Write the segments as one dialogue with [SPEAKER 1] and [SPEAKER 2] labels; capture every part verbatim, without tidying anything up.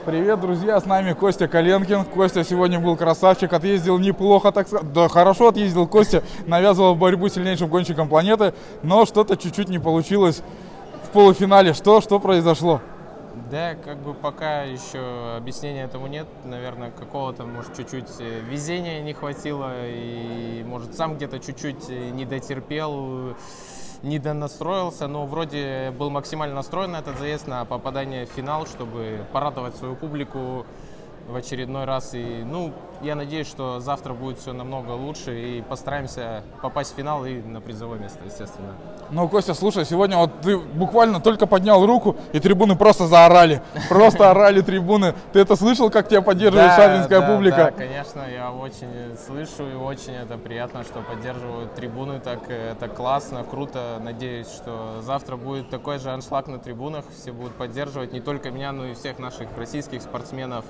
[SPEAKER 1] Привет, друзья, с нами Костя Коленкин. Костя сегодня был красавчик, отъездил неплохо, так сказать. Да, хорошо отъездил Костя, навязывал борьбу с сильнейшим гонщиком планеты, но что-то чуть-чуть не получилось в полуфинале. Что, что произошло?
[SPEAKER 2] Да, как бы пока еще объяснения этому нет. Наверное, какого-то, может, чуть-чуть везения не хватило, и, может, сам где-то чуть-чуть не дотерпел, не донастроился, но вроде был максимально настроен на этот заезд, на попадание в финал, чтобы порадовать свою публику в очередной раз. И, ну, я надеюсь, что завтра будет все намного лучше, и постараемся попасть в финал и на призовое место, естественно.
[SPEAKER 1] Ну, Костя, слушай, сегодня вот ты буквально только поднял руку, и трибуны просто заорали. Просто орали трибуны. Ты это слышал, как тебя поддерживает
[SPEAKER 2] Да,
[SPEAKER 1] шадринская
[SPEAKER 2] да,
[SPEAKER 1] публика?
[SPEAKER 2] Да, конечно, я очень слышу, и очень это приятно, что поддерживают трибуны. Так, это классно, круто. Надеюсь, что завтра будет такой же аншлаг на трибунах. Все будут поддерживать не только меня, но и всех наших российских спортсменов.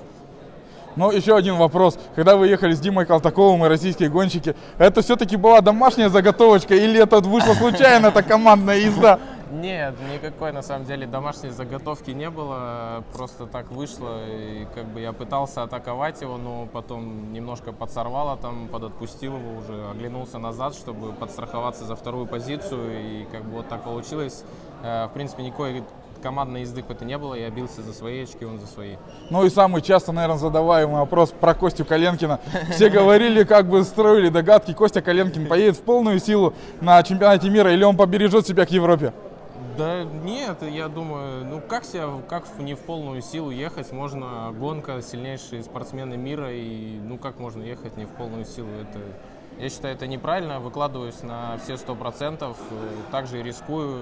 [SPEAKER 1] Ну, еще один вопрос. Когда вы ехали с Димой Колтаковым и российские гонщики, это все-таки была домашняя заготовочка или это вышло случайно, это командная езда?
[SPEAKER 2] Нет, никакой на самом деле домашней заготовки не было, просто так вышло, и как бы я пытался атаковать его, но потом немножко подсорвало, там подотпустил его, уже оглянулся назад, чтобы подстраховаться за вторую позицию, и как бы вот так получилось. В принципе, никакой командной езды это не было, я бился за свои очки, он за свои.
[SPEAKER 1] Ну и самый часто, наверное, задаваемый вопрос про Костю Коленкина. Все говорили, как бы строили догадки, Костя Коленкин поедет в полную силу на чемпионате мира или он побережет себя к Европе?
[SPEAKER 2] Да нет, я думаю, ну как себя, как не в полную силу ехать, можно, гонка, сильнейшие спортсмены мира, и ну как можно ехать не в полную силу, это, я считаю, это неправильно, выкладываюсь на все сто процентов, также и рискую.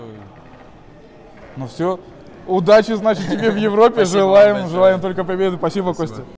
[SPEAKER 2] Ну
[SPEAKER 1] все, удачи, значит, тебе в Европе, желаем, желаем только победы, спасибо, спасибо. Костя.